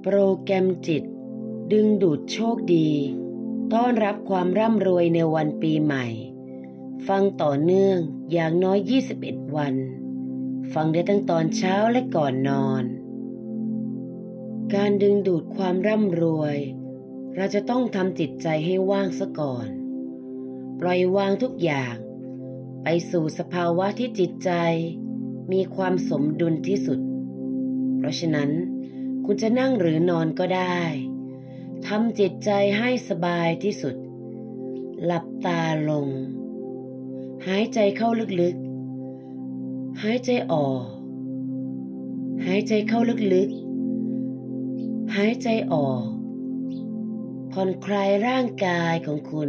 โปรแกรมจิตดึงดูดโชคดีต้อนรับความร่ำรวยในวันปีใหม่ฟังต่อเนื่องอย่างน้อย21วันฟังได้ตั้งตอนเช้าและก่อนนอนการดึงดูดความร่ำรวยเราจะต้องทำจิตใจให้ว่างซะก่อนปล่อยวางทุกอย่างไปสู่สภาวะที่จิตใจมีความสมดุลที่สุดเพราะฉะนั้นคุณจะนั่งหรือนอนก็ได้ทำจิตใจให้สบายที่สุดหลับตาลงหายใจเข้าลึกๆหายใจออกหายใจเข้าลึกๆหายใจออกผ่อนคลายร่างกายของคุณ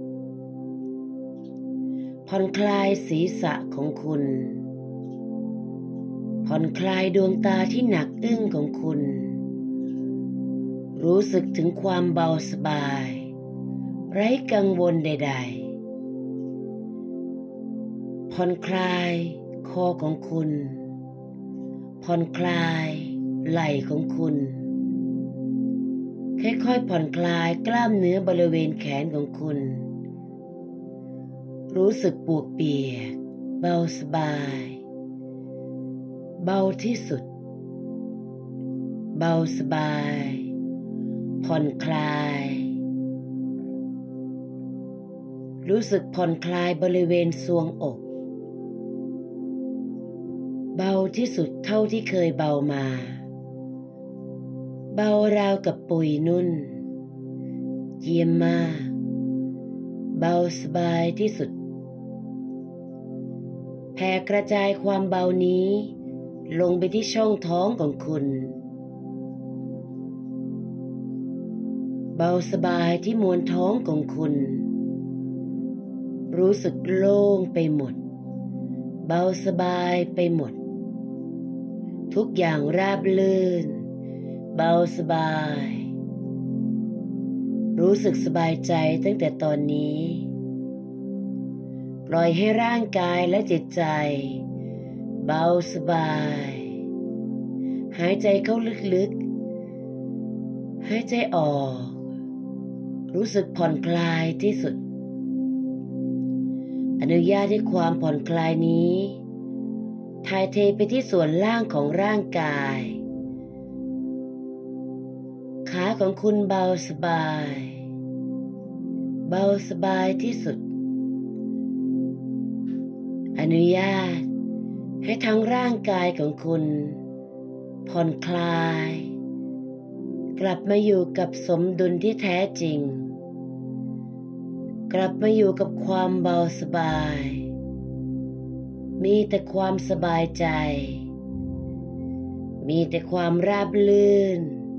ผ่อนคลายศีรษะของคุณผ่อนคลายดวงตาที่หนักอึ้งของคุณรู้สึกถึงความเบาสบายไร้กังวลใดๆผ่อนคลายคอของคุณผ่อนคลายไหล่ของคุณค่อยๆผ่อนคลายกล้ามเนื้อบริเวณแขนของคุณรู้สึกปวดเปียกเบาสบายเบาที่สุดเบาสบายผ่อนคลายรู้สึกผ่อนคลายบริเวณทรวงอกเบาที่สุดเท่าที่เคยเบามาเบาราวกับปุ๋ยนุ่นเยี่ยมมากเบาสบายที่สุดแผ่กระจายความเบานี้ลงไปที่ช่องท้องของคุณเบาสบายที่มวลท้องของคุณรู้สึกโล่งไปหมดเบาสบายไปหมดทุกอย่างราบรื่นเบาสบายรู้สึกสบายใจตั้งแต่ตอนนี้ปล่อยให้ร่างกายและจิตใจเบาสบายหายใจเข้าลึกๆหายใจออกรู้สึกผ่อนคลายที่สุดอนุญาตให้ความผ่อนคลายนี้ถ่ายเทไปที่ส่วนล่างของร่างกายขาของคุณเบาสบายเบาสบายที่สุดอนุญาตให้ทั้งร่างกายของคุณผ่อนคลายกลับมาอยู่กับสมดุลที่แท้จริงกลับมาอยู่กับความเบาสบายมีแต่ความสบายใจมีแต่ความราบรื่น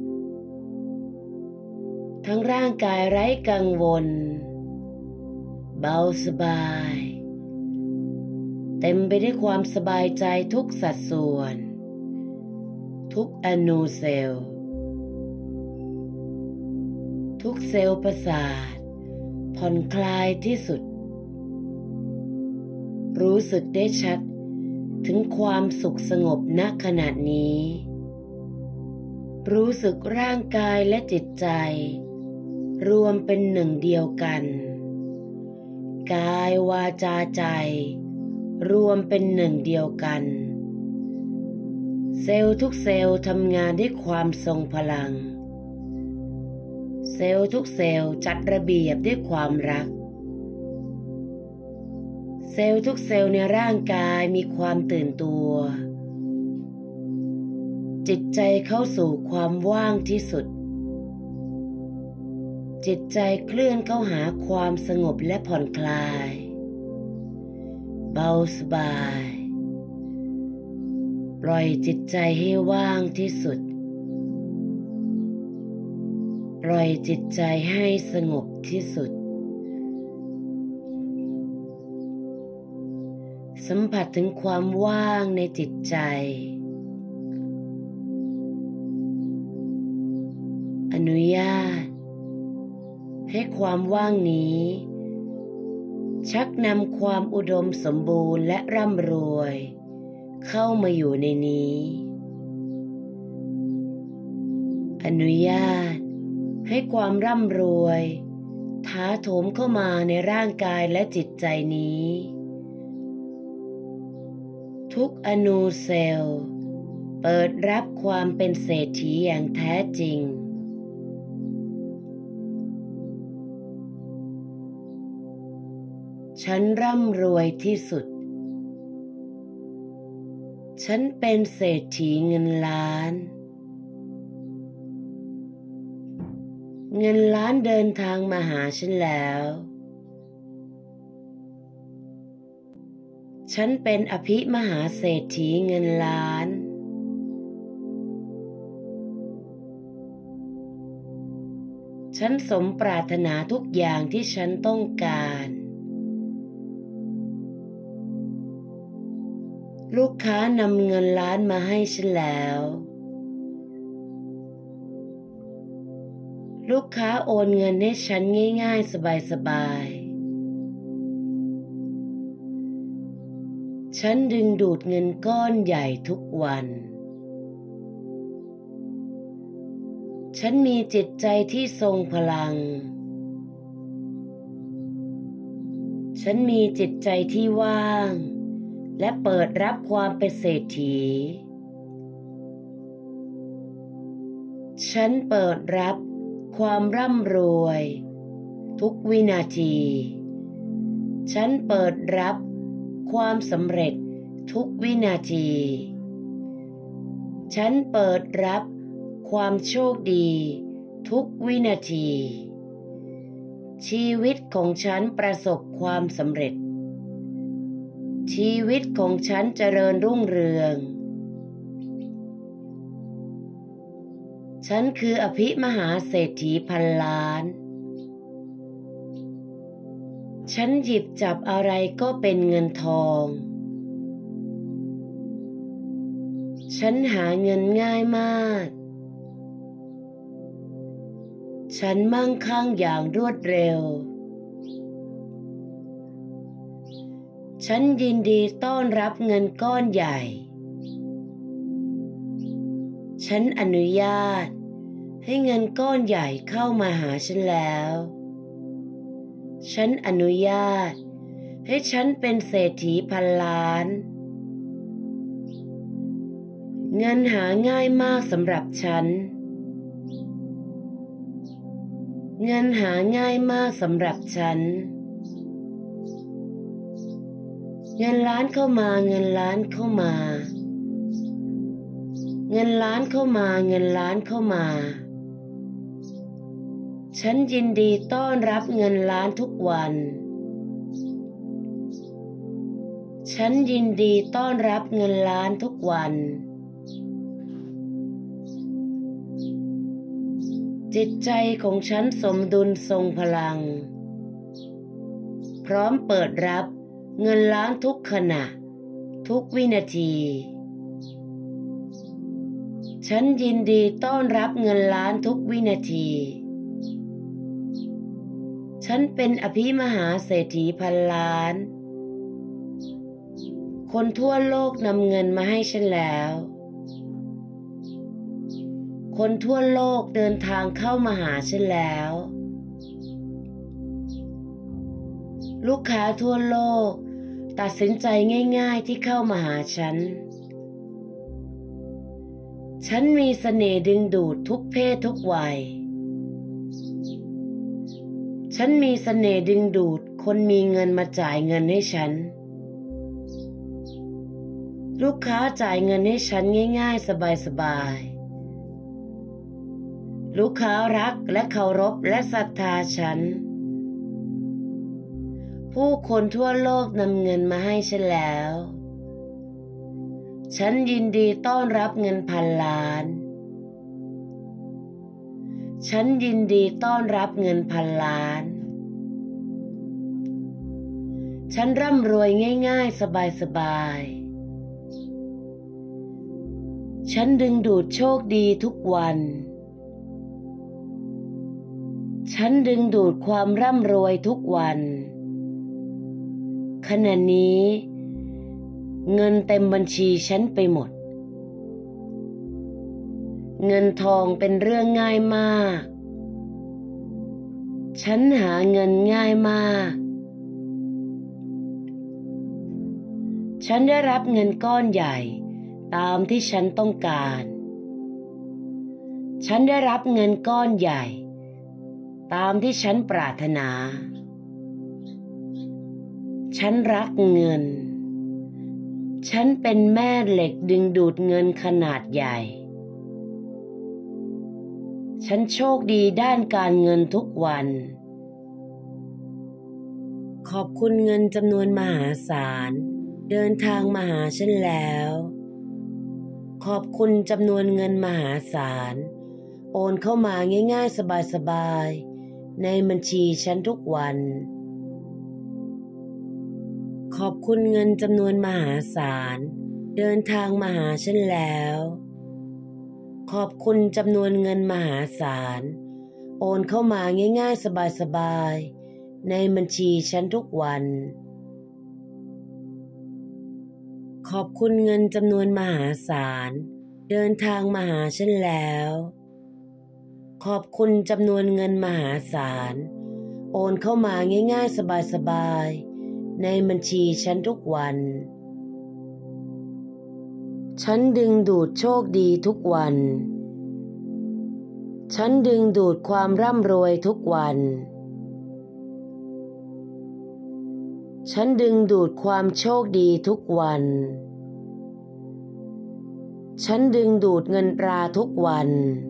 ทั้งร่างกายไร้กังวลเบาสบายเต็มไปด้วยความสบายใจทุกสัดส่วนทุกอนูเซลล์ทุกเซลล์ประสาทผ่อนคลายที่สุดรู้สึกได้ชัดถึงความสุขสงบณขณะนี้รู้สึกร่างกายและจิตใจรวมเป็นหนึ่งเดียวกันกายวาจาใจรวมเป็นหนึ่งเดียวกันเซลล์ทุกเซลล์ทำงานด้วยความทรงพลังเซลล์ทุกเซลล์จัดระเบียบด้วยความรักเซลล์ทุกเซลล์ในร่างกายมีความตื่นตัวจิตใจเข้าสู่ความว่างที่สุดจิตใจเคลื่อนเข้าหาความสงบและผ่อนคลายเบาสบายปล่อยจิตใจให้ว่างที่สุดปล่อยจิตใจให้สงบที่สุดสัมผัสถึงความว่างในจิตใจอนุญาตให้ความว่างนี้ชักนำความอุดมสมบูรณ์และร่ำรวยเข้ามาอยู่ในนี้อนุญาตให้ความร่ำรวยถาโถมเข้ามาในร่างกายและจิตใจนี้ทุกอนูเซลล์เปิดรับความเป็นเศรษฐีอย่างแท้จริงฉันร่ำรวยที่สุดฉันเป็นเศรษฐีเงินล้านเงินล้านเดินทางมาหาฉันแล้วฉันเป็นอภิมหาเศรษฐีเงินล้านฉันสมปรารถนาทุกอย่างที่ฉันต้องการลูกค้านำเงินล้านมาให้ฉันแล้วลูกค้าโอนเงินให้ฉันง่ายๆสบายๆฉันดึงดูดเงินก้อนใหญ่ทุกวันฉันมีจิตใจที่ทรงพลังฉันมีจิตใจที่ว่างและเปิดรับความเป็นเศรษฐีฉันเปิดรับความร่ำรวยทุกวินาทีฉันเปิดรับความสำเร็จทุกวินาทีฉันเปิดรับความโชคดีทุกวินาทีชีวิตของฉันประสบความสำเร็จชีวิตของฉันเจริญรุ่งเรืองฉันคืออภิมหาเศรษฐีพันล้านฉันหยิบจับอะไรก็เป็นเงินทองฉันหาเงินง่ายมากฉันมั่งคั่งอย่างรวดเร็วฉันยินดีต้อนรับเงินก้อนใหญ่ฉันอนุญาตให้เงินก้อนใหญ่เข้ามาหาฉันแล้วฉันอนุญาตให้ฉันเป็นเศรษฐีพันล้านเงินหาง่ายมากสำหรับฉันเงินหาง่ายมากสำหรับฉันเงินล้านเข้ามาเงินล้านเข้ามาเงินล้านเข้ามาเงินล้านเข้ามาฉันยินดีต้อนรับเงินล้านทุกวันฉันยินดีต้อนรับเงินล้านทุกวันจิตใจของฉันสมดุลทรงพลังพร้อมเปิดรับเงินล้านทุกขณะทุกวินาทีฉันยินดีต้อนรับเงินล้านทุกวินาทีฉันเป็นอภิมหาเศรษฐีพันล้านคนทั่วโลกนำเงินมาให้ฉันแล้วคนทั่วโลกเดินทางเข้ามาหาฉันแล้วลูกค้าทั่วโลกตัดสินใจง่ายๆที่เข้ามาหาฉันฉันมีเสน่ห์ดึงดูดทุกเพศทุกวัยฉันมีเสน่ห์ดึงดูดคนมีเงินมาจ่ายเงินให้ฉันลูกค้าจ่ายเงินให้ฉันง่ายๆสบายๆลูกค้ารักและเคารพและศรัทธาฉันผู้คนทั่วโลกนำเงินมาให้ฉันแล้วฉันยินดีต้อนรับเงินพันล้านฉันยินดีต้อนรับเงินพันล้านฉันร่ำรวยง่ายๆสบายๆฉันดึงดูดโชคดีทุกวันฉันดึงดูดความร่ำรวยทุกวันขณะนี้เงินเต็มบัญชีฉันไปหมดเงินทองเป็นเรื่องง่ายมากฉันหาเงินง่ายมากฉันได้รับเงินก้อนใหญ่ตามที่ฉันต้องการฉันได้รับเงินก้อนใหญ่ตามที่ฉันปรารถนาฉันรักเงินฉันเป็นแม่เหล็กดึงดูดเงินขนาดใหญ่ฉันโชคดีด้านการเงินทุกวันขอบคุณเงินจำนวนมหาศาลเดินทางมาหาฉันแล้วขอบคุณจำนวนเงินมหาศาลโอนเข้ามาง่ายๆสบายๆในบัญชีฉันทุกวันขอบคุณเงินจำนวนมหาศาลเดินทางมาหาฉันแล้วขอบคุณจำนวนเงินมหาศาลโอนเข้ามาง่ายๆสบายๆในบัญชีฉันทุกวันขอบคุณเงินจำนวนมหาศาลเดินทางมาหาฉันแล้วขอบคุณจำนวนเงินมหาศาลโอนเข้ามาง่ายๆสบายๆในบัญชีฉันทุกวันฉันดึงดูดโชคดีทุกวันฉันดึงดูดความร่ำรวยทุกวันฉันดึงดูดความโชคดีทุกวันฉันดึงดูดเงินตราทุกวัน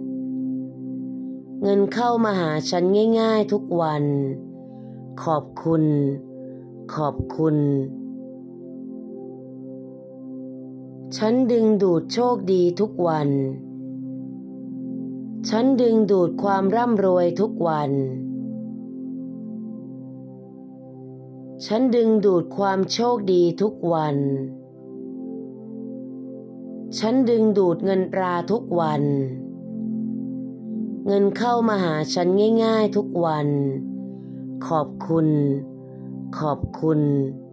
เงินเข้ามาหาฉันง่ายๆทุกวันขอบคุณขอบคุณฉันดึงดูดโชคดีทุกวันฉันดึงดูดความร่ำรวยทุกวันฉันดึงดูดความโชคดีทุกวันฉันดึงดูดเงินตราทุกวันเงินเข้ามาหาฉันง่ายๆทุกวันขอบคุณขอบคุณ